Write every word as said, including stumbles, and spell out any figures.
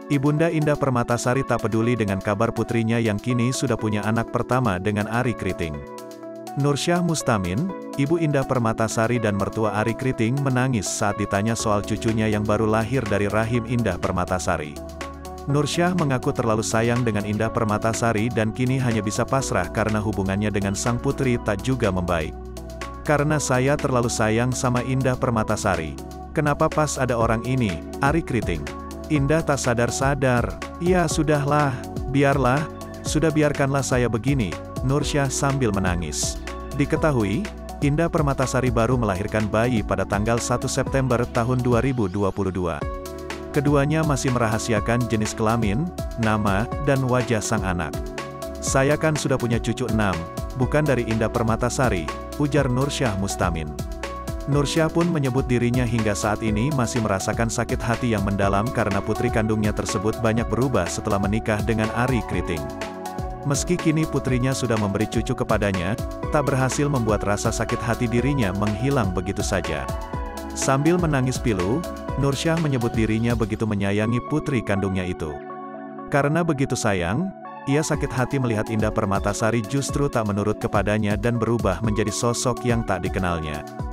Ibunda Indah Permatasari tak peduli dengan kabar putrinya yang kini sudah punya anak pertama dengan Arie Kriting. Nursyah Mustamin, ibu Indah Permatasari dan mertua Arie Kriting menangis saat ditanya soal cucunya yang baru lahir dari rahim Indah Permatasari. Nursyah mengaku terlalu sayang dengan Indah Permatasari dan kini hanya bisa pasrah karena hubungannya dengan sang putri tak juga membaik. Karena saya terlalu sayang sama Indah Permatasari. Kenapa pas ada orang ini, Arie Kriting? Indah tak sadar-sadar. Ya sudahlah, biarlah, sudah biarkanlah saya begini, Nursyah sambil menangis. Diketahui, Indah Permatasari baru melahirkan bayi pada tanggal satu September tahun dua ribu dua puluh dua. Keduanya masih merahasiakan jenis kelamin, nama, dan wajah sang anak. Saya kan sudah punya cucu enam, bukan dari Indah Permatasari, ujar Nursyah Mustamin. Nursyah pun menyebut dirinya hingga saat ini masih merasakan sakit hati yang mendalam karena putri kandungnya tersebut banyak berubah setelah menikah dengan Arie Kriting. Meski kini putrinya sudah memberi cucu kepadanya, tak berhasil membuat rasa sakit hati dirinya menghilang begitu saja. Sambil menangis pilu, Nursyah menyebut dirinya begitu menyayangi putri kandungnya itu. Karena begitu sayang, ia sakit hati melihat Indah Permatasari justru tak menurut kepadanya dan berubah menjadi sosok yang tak dikenalnya.